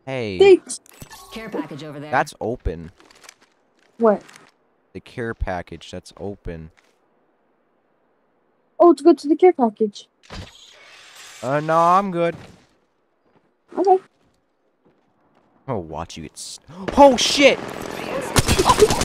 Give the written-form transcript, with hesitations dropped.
Hey, Thanks. Care package over there. that's open. What? The care package, that's open. Oh, to go to the care package. No, I'm good. Okay. Oh, watch you get. Oh shit!